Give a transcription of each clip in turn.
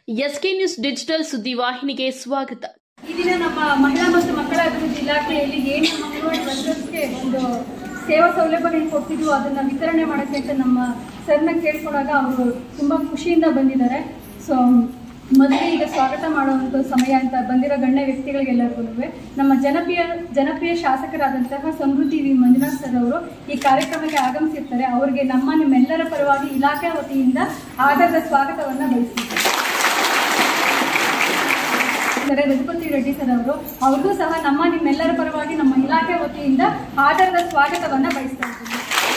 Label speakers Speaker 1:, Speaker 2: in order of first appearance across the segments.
Speaker 1: SK news digital ಸುದ್ದಿವಾಹಿನಿಗೆ ಸ್ವಾಗತ.
Speaker 2: ಈ ದಿನ ನಮ್ಮ ಮಹಿಳಾ ಮತ್ತು ಮಕ್ಕಳ ಅಭಿವೃದ್ಧಿ ಇಲಾಖೆಯಲ್ಲಿ ಏನು ಅಂಗನವಾಡಿ ವರ್ಕರ್ಸ್ಗೆ ಒಂದು ಸೇವಾ ಸೌಲಭ್ಯಗಳನ್ನು ಕೊಡ್ತಿದ್ವು ಅದನ್ನ ವಿತರಣೆ ಮಾಡೋಕ್ಕೆ ಅಂತ ನಮ್ಮ ಸರ್ನ ಕೇಳ್ಕೊಂಡಾಗ ಅವರು ತುಂಬಾ ಖುಷಿಯಿಂದ ಬಂದಿದ್ದಾರೆ. ಸೊ ಮೊದಲೇ ಈಗ ಸ್ವಾಗತ ಮಾಡುವಂಥ ಸಮಯ ಅಂತ ಬಂದಿರೋ ಗಣ್ಯ ವ್ಯಕ್ತಿಗಳಿಗೆಲ್ಲರಿಗೂ ನಮ್ಮ ಜನಪ್ರಿಯ ಶಾಸಕರಾದಂತಹ ಸಮೃದ್ಧಿ ವಿ ಮಂಜುನಾಥ್ ಸರ್ ಅವರು ಈ ಕಾರ್ಯಕ್ರಮಕ್ಕೆ ಆಗಮಿಸಿರ್ತಾರೆ. ಅವರಿಗೆ ನಿಮ್ಮೆಲ್ಲರ ಪರವಾಗಿ ಇಲಾಖೆ ವತಿಯಿಂದ ಆಧಾರದ ಸ್ವಾಗತವನ್ನು ಬಯಸಿದ್ದಾರೆ. ರಘುಪತಿ ರೆಡ್ಡಿ ಸರ್ ಅವರು ಅವ್ರಿಗೂ ಸಹ ನಿಮ್ಮೆಲ್ಲರ ಪರವಾಗಿ ನಮ್ಮ ಇಲಾಖೆ ವತಿಯಿಂದ ಆಧಾರದ ಸ್ವಾಗತವನ್ನು ಬಯಸ್ತಾ ಇದ್ದೀವಿ.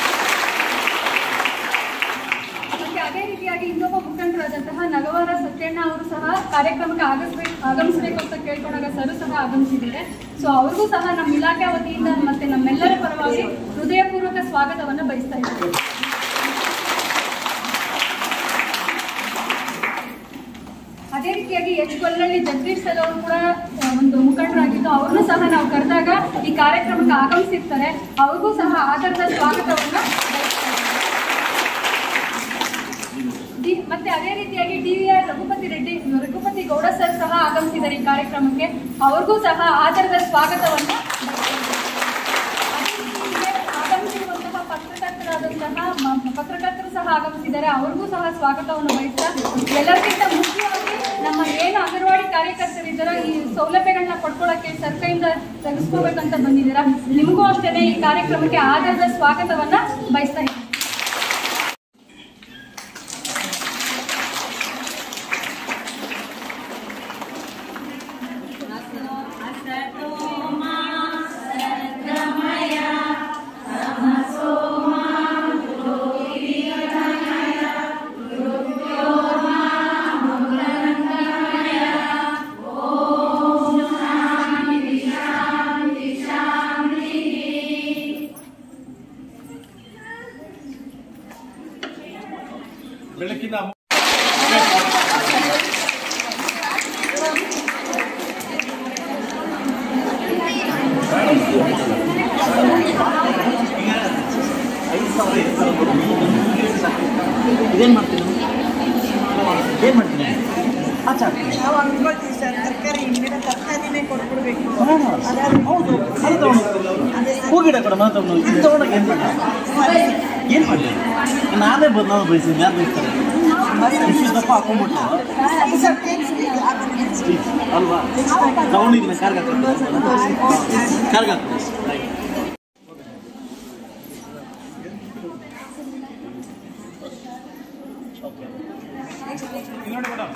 Speaker 2: ಮತ್ತೆ ಅದೇ ರೀತಿಯಾಗಿ ಇನ್ನೊಬ್ಬ ಮುಖಂಡರಾದಂತಹ ನಗವಾರ ಸತ್ಯಣ್ಣ ಅವರು ಸಹ ಕಾರ್ಯಕ್ರಮಕ್ಕೆ ಆಗಮಿಸಬೇಕು ಅಂತ ಕೇಳ್ಕೊಂಡಾಗ ಸರ್ ಸಹ ಆಗಮಿಸಿದ್ದಾರೆ. ಸೊ ಅವ್ರಿಗೂ ಸಹ ನಮ್ಮ ಇಲಾಖೆ ವತಿಯಿಂದ ಮತ್ತೆ ನಮ್ಮೆಲ್ಲರ ಪರವಾಗಿ ಹೃದಯಪೂರ್ವಕ ಸ್ವಾಗತವನ್ನು ಬಯಸ್ತಾ ಇದ್ದೀವಿ. ಅದೇ ರೀತಿಯಾಗಿ ಎಚ್ ಗೊಲ್ಲಳ್ಳಿ ಜಗದೀಶ್ ಸರ್ ಅವರು ಕೂಡ ಒಂದು ಮುಖಂಡರಾಗಿದ್ದು ಅವ್ರನ್ನೂ ಸಹ ನಾವು ಕರೆದಾಗ ಈ ಕಾರ್ಯಕ್ರಮಕ್ಕೆ ಆಗಮಿಸಿರ್ತಾರೆ. ಅವ್ರಿಗೂ ಸಹ ಆಧಾರದ ಸ್ವಾಗತವನ್ನು ಮತ್ತೆ ಅದೇ ರೀತಿಯಾಗಿ DVR ರಘುಪತಿ ಗೌಡ ಸರ್ ಸಹ ಆಗಮಿಸಿದ್ದಾರೆ ಈ ಕಾರ್ಯಕ್ರಮಕ್ಕೆ. ಅವ್ರಿಗೂ ಸಹ ಆಧಾರದ ಸ್ವಾಗತವನ್ನು ಆಗಮಿಸಿರುವಂತಹ ಪತ್ರಕರ್ತರು ಸಹ ಆಗಮಿಸಿದ್ದಾರೆ. ಅವ್ರಿಗೂ ಸಹ ಸ್ವಾಗತವನ್ನು ಬಯಸ್ತಾ ಎಲ್ಲರಿಗಿಂತ ಮುಖ್ಯವಾಗಿ ನಮ್ಮ ಏನು ಅಂಗನವಾಡಿ ಕಾರ್ಯಕರ್ತರಿದ್ದಾರೋ ಈ ಸೌಲಭ್ಯಗಳನ್ನ ಪಡ್ಕೊಳ್ಳೋಕೆ ಸರ್ಕಾರದಿಂದ ತೆಗೆಸ್ಕೋಬೇಕಂತ ಬಂದಿದ್ದೀರಾ. ನಿಮಗೂ ಅಷ್ಟೇ ಈ ಕಾರ್ಯಕ್ರಮಕ್ಕೆ ಆಧಾರದ ಸ್ವಾಗತವನ್ನ ಬಯಸ್ತಾ ಇದ್ದೀನಿ.
Speaker 3: ಬೆಳಕಿನ
Speaker 4: ಇದೇನು ಮಾಡ್ತೀನಿ ಏನು ಮಾಡ್ತೀನಿ
Speaker 5: ನಾವು ಅನ್ಕೊಳ್ತೀವಿ ಸರ್, ತರಕಾರಿ ಹಿಂದಿನ ತರಕಾರಿನೇ ಕೊಟ್ಬಿಡ್ಬೇಕು.
Speaker 4: ಹೌದು ಅದು ತಗೊಂಡು ಹೂಗಿಡ ಕೂಡ ಮಾತಾಡೋದು ಇದು ತೊಗೊಂಡಾಗ ಏನು ಮಾಡಿ ಏನು ಮಾಡಿ ನಾನೇ ನಾನು ಬಯಸಿದ್ದೀನಿ ಯಾರು ಬಯಸ್ತಾರೆ ಇಷ್ಟಪ್ಪ ಹಾಕೊಂಡ್ಬಿಟ್ಟು ಅಲ್ವಾ ತಗೊಂಡಿದ್ದೀನಿ ಕಾರ್ಗೆ ಹಾಕ್ತೀನಿ
Speaker 3: ನೋಡಿ ಮೇಡಮ್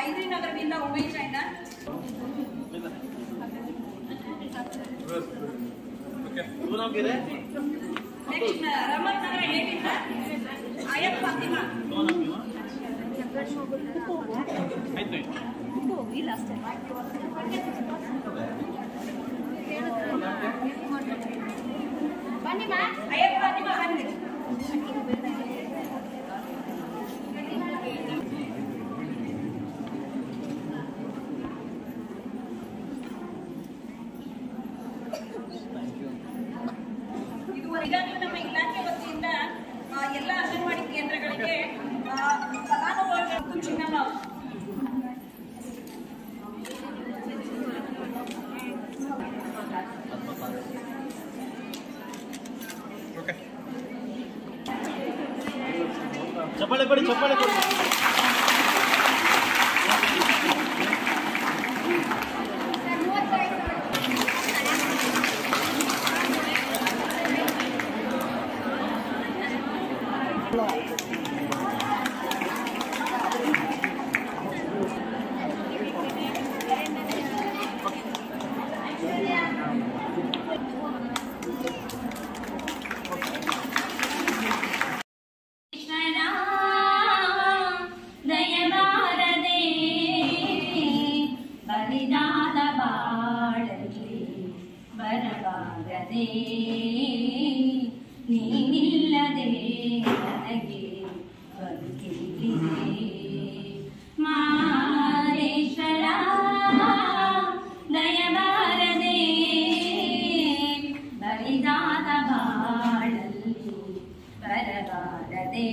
Speaker 5: ಐದ್ರಿ ನಗರದಿಂದ ಉಮೇಶ್ ಅಣ್ಣ. ನೆಕ್ಸ್ಟ್ ರಮತ್ ನಗರ 8 ಅಯ್ಯಪ್ಪ ಫಾತಿಮಾ. ಬನ್ನಿಮ್ಮ ಅಯ್ಯಪ್ಪ ಫಾತಿಮಾ ಬನ್ನಿ. ಈಗಾಗಲೇ ನಮ್ಮ ಇಲಾಖೆ ವತಿಯಿಂದ ಎಲ್ಲ ಅಂಗನವಾಡಿ ಕೇಂದ್ರಗಳಿಗೆ ಫಲಾನುಭವಿಗಳು ಚಿನ್ನ
Speaker 4: ಚಪ್ಪಾಳೆ ಕೊಡಿ, ಚಪ್ಪಾಳೆ ಕೊಡಿ.
Speaker 3: ಬಲಿದಾದ ಬಾಳಲ್ಲಿ ಬರಬಾರದೆ ನೀನಿಲ್ಲದೆ ನನಗೆ ಬದುಕಿದೆ ಮಾರೇಶ್ವರ ದಯಬಾರದೆ ಬಲಿದಾದ ಬಾಳಲ್ಲಿ ಬರಬಾರದೆ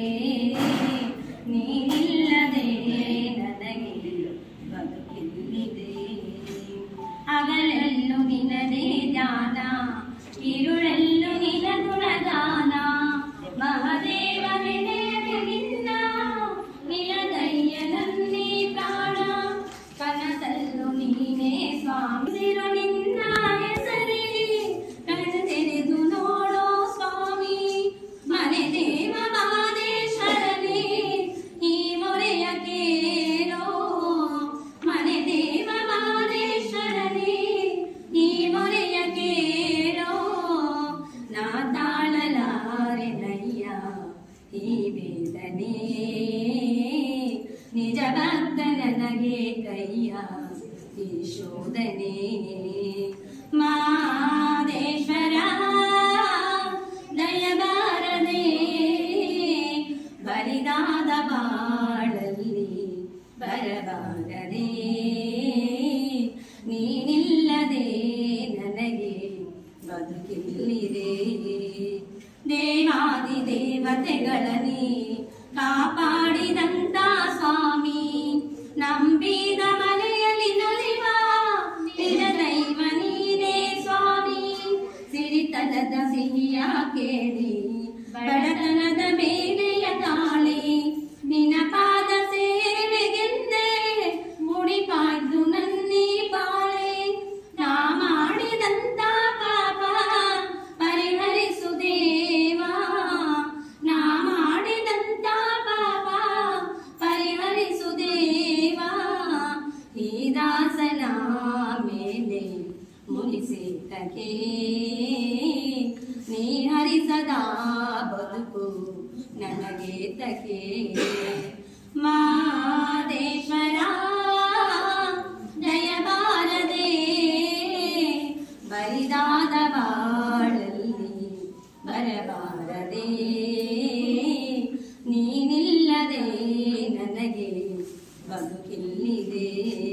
Speaker 3: ನೀನಿಲ್ಲದೆ ನನಗೆ ಬದುಕಿಲ್ಲಿದೆ ಹಗಲೆಲ್ಲೂ ನಿನದೇ ಧ್ಯಾನ ഇരുളെല്ലു ನಿನ ಗುಣಗಾನ ಮಹದೇವ ನೆನೆಯದೆ ನಿನ್ನ ನಿಲದಯ್ಯನನ್ನೇ ಪ್ರಾಣ ಕನಸಲ್ಲೂ ನೀನೇ ಸ್ವಾಮಿ ನಿನ್ನ ಹೆಸರೇ ಕಣ್ಣೆರೆದು ನೋಡೋ ಸ್ವಾಮಿ ಮನೆ ದೇವ ಮಾದೇಶ್ವರನೇ ಈ ಮೊರೆಯ ಕೇಳೋ ಮನೆ ದೇವ ಮಾದೇಶ್ವರನೇ ಈ ಮೊರೆಯ ಕೇಳೋ ನಾ ತಾಳಲಾರೆನಯ್ಯ ಈ ವೇದನೆ ನಿಜ ಭಕ್ತ ನನಗೆ ಕೈಯ ಈ ಶೋಧನೆ ಮಾದೇಶ್ವರ ದಯಬಾರದೆ ಬಲಿದಾದ ಬಾಳಲ್ಲಿ ಬರಬಾರದೆ ನೀನಿಲ್ಲದೆ ನನಗೆ ಬದುಕಿಲ್ಲಿದೆ ದೇವಾದಿ ದೇವತೆಗಳನ್ನೇ ಕಾಪಾಡಿದಂತ ಸ್ವಾಮಿ ನಂಬಿದ ಮನೆಯಲ್ಲಿ ನಲಿವ ನಿಜ ದೈವ ನೀನೇ ಸ್ವಾಮಿ ಸಿರಿತನದ ಸಿಹಿಯ ಕೇಳಿ ಬಡತನದ ಮೇಲೆಯ ತಾಳಿ ನಿನ್ನ ಪಾದ ಸೇವೆಗೆಂದೇ ಮುಡಿಪಾಯ್ದು ನನ್ನಿ ಬಾಳೆ ನಾ ಮಾಡಿದಂತ ಪಾಪ ಪರಿಹರಿಸು ದೇವಾ ನಾ ಮಾಡಿದಂತ ಪಾಪ ಪರಿಹರಿಸು ದೇವಾ ಈ ದಾಸನ ಮೇಲೆ ಮುನಿಸೇತಕ್ಕೆ ನೀ ಹರಿಸದ ಬದುಕು ನನಗೆ ತಕೆ ಮಾದೇಶ್ವರ ಜಯಬಾರದೆ ಬಲಿದಾದ ಬಾಳಲ್ಲಿ ಬರಬಾರದೆ ನೀನಿಲ್ಲದೆ ನನಗೆ ಬದುಕಿಲ್ಲಿದೆ